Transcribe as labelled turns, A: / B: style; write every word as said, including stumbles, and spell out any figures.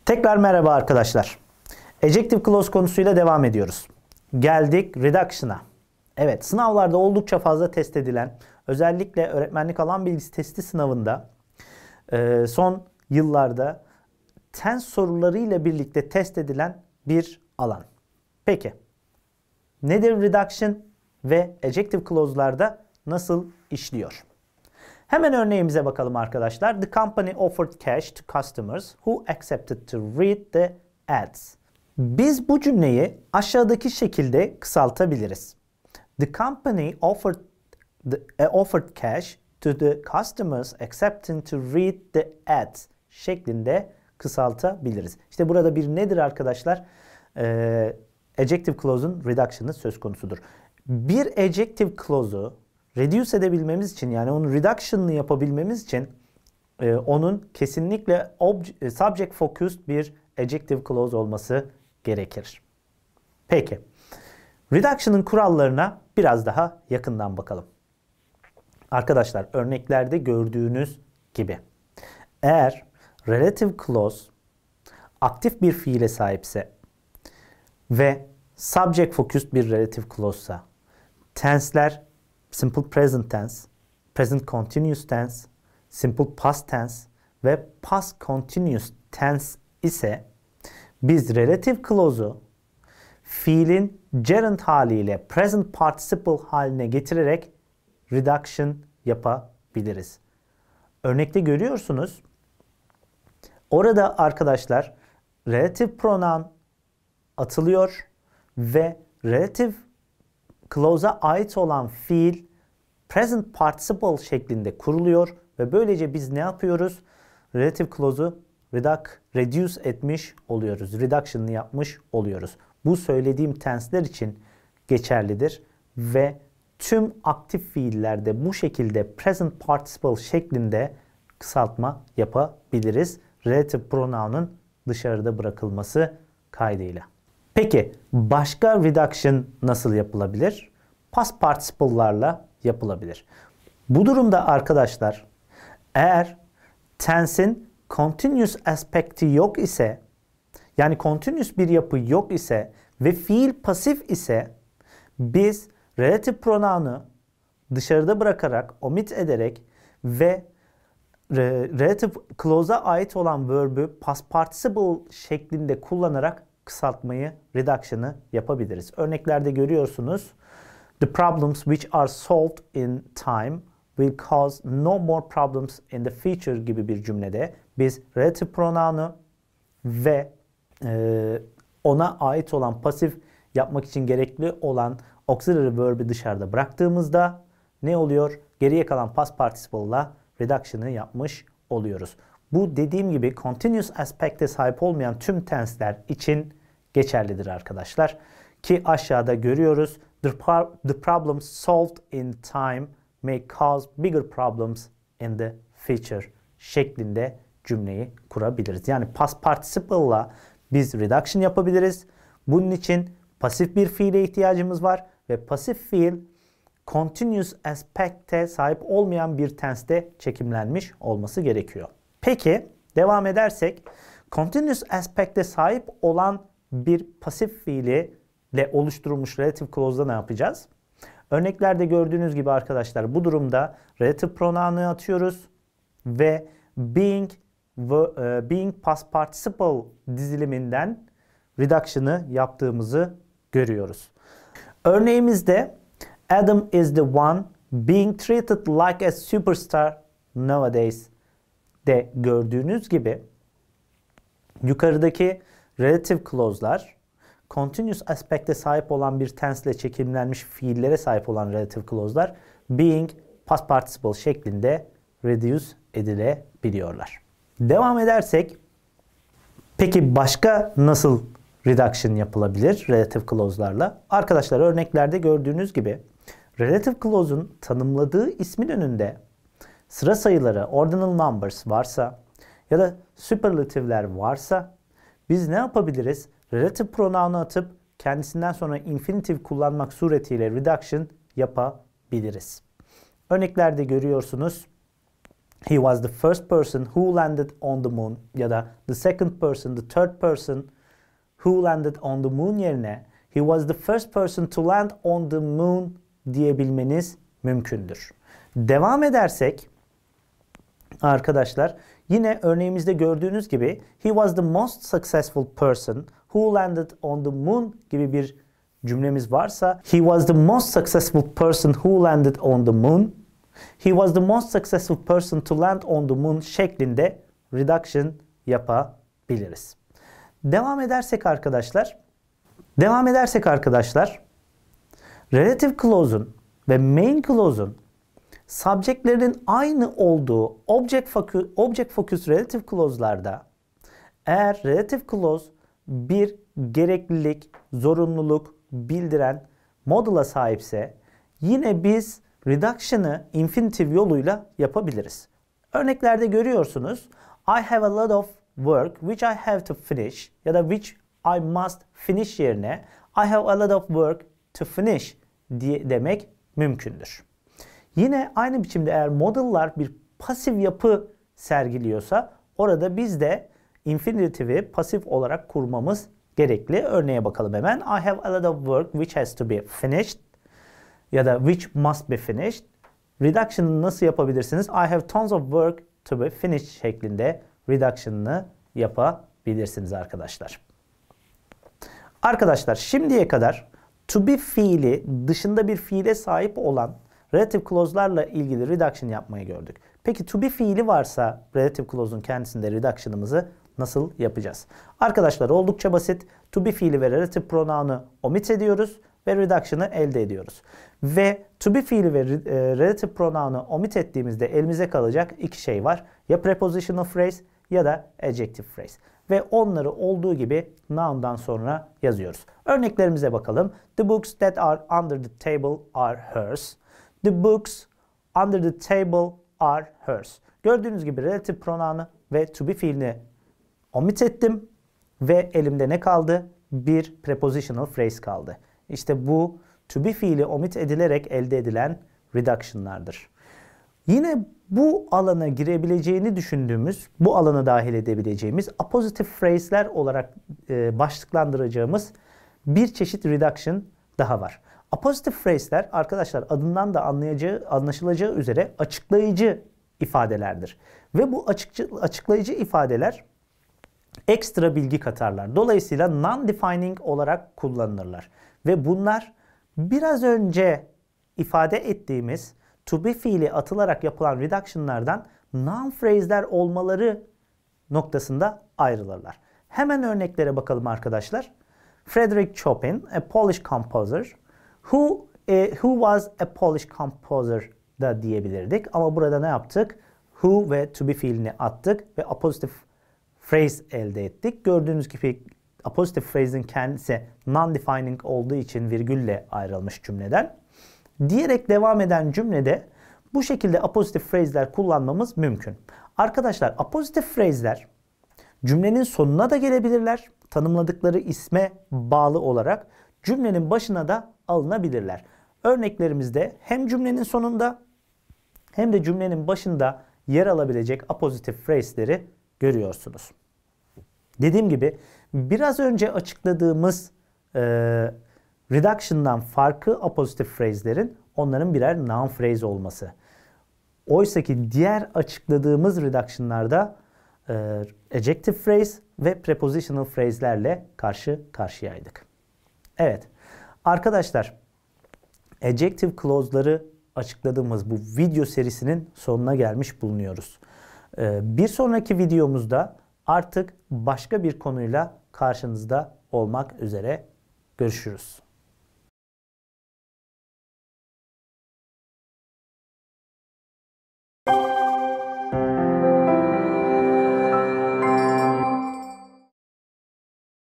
A: Tekrar merhaba arkadaşlar. Adjective clause konusuyla devam ediyoruz. Geldik reduction'a. Evet, sınavlarda oldukça fazla test edilen, özellikle öğretmenlik alan bilgisi testi sınavında son yıllarda tense sorularıyla birlikte test edilen bir alan. Peki, nedir reduction ve adjective clause'larda nasıl işliyor? Hemen örneğimize bakalım arkadaşlar. The company offered cash to customers who accepted to read the ads. Biz bu cümleyi aşağıdaki şekilde kısaltabiliriz. The company offered the, uh, offered cash to the customers accepting to read the ads şeklinde kısaltabiliriz. İşte burada bir nedir arkadaşlar? Ee, adjective clause'un reduction'ı söz konusudur. Bir adjective clause'u reduce edebilmemiz için, yani onun reduction'ını yapabilmemiz için e, onun kesinlikle subject focused bir adjective clause olması gerekir. Peki, reduction'ın kurallarına biraz daha yakından bakalım. Arkadaşlar, örneklerde gördüğünüz gibi eğer relative clause aktif bir fiile sahipse ve subject focused bir relative clause'sa, tense'ler simple present tense, present continuous tense, simple past tense ve past continuous tense ise biz relative clause'u fiilin gerund haliyle present participle haline getirerek reduction yapabiliriz. Örnekte görüyorsunuz. Orada arkadaşlar relative pronoun atılıyor ve relative clause'a ait olan fiil present participle şeklinde kuruluyor ve böylece biz ne yapıyoruz? Relative clause'u reduce etmiş oluyoruz. Reduction'ını yapmış oluyoruz. Bu söylediğim tense'ler için geçerlidir ve tüm aktif fiillerde bu şekilde present participle şeklinde kısaltma yapabiliriz. Relative pronoun'un dışarıda bırakılması kaydıyla. Peki başka reduction nasıl yapılabilir? Past participle'larla yapılabilir. Bu durumda arkadaşlar eğer tense'in continuous aspekti yok ise, yani continuous bir yapı yok ise ve fiil pasif ise biz relative pronoun'u dışarıda bırakarak, omit ederek ve relative clause'a ait olan verb'ü past participle şeklinde kullanarak kısaltmayı, reduction'ı yapabiliriz. Örneklerde görüyorsunuz. The problems which are solved in time will cause no more problems in the future gibi bir cümlede biz relative pronoun'u ve e, ona ait olan pasif yapmak için gerekli olan auxiliary verb'i dışarıda bıraktığımızda ne oluyor? Geriye kalan past participle'la reduction'ı yapmış oluyoruz. Bu dediğim gibi continuous aspekte sahip olmayan tüm tense'ler için geçerlidir arkadaşlar. Ki aşağıda görüyoruz. The, the problems solved in time may cause bigger problems in the future şeklinde cümleyi kurabiliriz. Yani past participle'la biz reduction yapabiliriz. Bunun için pasif bir fiile ihtiyacımız var ve pasif fiil continuous aspekte sahip olmayan bir tense'de çekimlenmiş olması gerekiyor. Peki devam edersek continuous aspekte sahip olan bir pasif fiili ile oluşturulmuş relative clause'da ne yapacağız? Örneklerde gördüğünüz gibi arkadaşlar bu durumda relative pronoun'u atıyoruz ve being ve being past participle diziliminden reduction'ı yaptığımızı görüyoruz. Örneğimizde Adam is the one being treated like a superstar nowadays de gördüğünüz gibi yukarıdaki relative clause'lar continuous aspekte sahip olan bir tense ile çekimlenmiş fiillere sahip olan relative clause'lar being past participle şeklinde reduce edilebiliyorlar. Devam edersek peki başka nasıl reduction yapılabilir relative clause'larla? Arkadaşlar örneklerde gördüğünüz gibi relative clause'un tanımladığı ismin önünde sıra sayıları ordinal numbers varsa ya da superlative'ler varsa biz ne yapabiliriz? Relative pronoun'u atıp kendisinden sonra infinitive kullanmak suretiyle reduction yapabiliriz. Örneklerde görüyorsunuz. he was the first person who landed on the moon ya da the second person, the third person who landed on the moon yerine he was the first person to land on the moon diyebilmeniz mümkündür. Devam edersek arkadaşlar yine örneğimizde gördüğünüz gibi he was the most successful person who landed on the moon gibi bir cümlemiz varsa he was the most successful person who landed on the moon, he was the most successful person to land on the moon şeklinde reduction yapabiliriz. Devam edersek arkadaşlar devam edersek arkadaşlar relative clause'un ve main clause'un subject'lerin aynı olduğu object focus, object focus relative clause'larda eğer relative clause bir gereklilik, zorunluluk bildiren modula sahipse yine biz reduction'ı infinitive yoluyla yapabiliriz. Örneklerde görüyorsunuz. I have a lot of work which I have to finish ya da which I must finish yerine I have a lot of work to finish diye demek mümkündür. Yine aynı biçimde eğer model'lar bir pasif yapı sergiliyorsa orada biz de infinitive'i pasif olarak kurmamız gerekli. Örneğe bakalım hemen. I have a lot of work which has to be finished ya da which must be finished. Reduction'ını nasıl yapabilirsiniz? I have tons of work to be finished şeklinde reduction'ını yapabilirsiniz arkadaşlar. Arkadaşlar şimdiye kadar to be fiili dışında bir fiile sahip olan relative clause'larla ilgili reduction yapmayı gördük. Peki to be fiili varsa relative clause'un kendisinde reduction'ımızı nasıl yapacağız? Arkadaşlar oldukça basit. To be fiili ve relative pronoun'u omit ediyoruz ve reduction'ı elde ediyoruz. Ve to be fiili ve relative pronoun'u omit ettiğimizde elimize kalacak iki şey var. Ya prepositional phrase ya da adjective phrase. Ve onları olduğu gibi noun'dan sonra yazıyoruz. Örneklerimize bakalım. The books that are under the table are hers. The books under the table are hers. Gördüğünüz gibi relative pronoun'u ve to be fiilini omit ettim ve elimde ne kaldı? Bir prepositional phrase kaldı. İşte bu to be fiili omit edilerek elde edilen reduction'lardır. Yine bu alana girebileceğini düşündüğümüz, bu alana dahil edebileceğimiz appositive phrase'ler olarak e, başlıklandıracağımız bir çeşit reduction daha var. Appositive phrase'ler arkadaşlar adından da anlayacağı, anlaşılacağı üzere açıklayıcı ifadelerdir. Ve bu açıkçı, açıklayıcı ifadeler ekstra bilgi katarlar. Dolayısıyla non-defining olarak kullanılırlar. Ve bunlar biraz önce ifade ettiğimiz to be fiili atılarak yapılan reduction'lardan noun phrase'ler olmaları noktasında ayrılırlar. Hemen örneklere bakalım arkadaşlar. Frederick Chopin, a Polish composer, who, e, who was a Polish composer da diyebilirdik. Ama burada ne yaptık? Who ve to be fiilini attık ve appositive phrase elde ettik. Gördüğünüz gibi appositive phrase'in kendisi non-defining olduğu için virgülle ayrılmış cümleden. Diyerek devam eden cümlede bu şekilde appositive phrase'ler kullanmamız mümkün. Arkadaşlar appositive phrase'ler cümlenin sonuna da gelebilirler. Tanımladıkları isme bağlı olarak cümlenin başına da alınabilirler. Örneklerimizde hem cümlenin sonunda hem de cümlenin başında yer alabilecek appositive phrase'leri görüyorsunuz. Dediğim gibi biraz önce açıkladığımız e, reduction'dan farkı appositive phrase'lerin onların birer noun phrase olması. Oysa ki diğer açıkladığımız reduction'larda e, adjective phrase ve prepositional phrase'lerle karşı karşıyaydık. Evet. Arkadaşlar adjective clause'ları açıkladığımız bu video serisinin sonuna gelmiş bulunuyoruz. E, bir sonraki videomuzda artık başka bir konuyla karşınızda olmak üzere görüşürüz.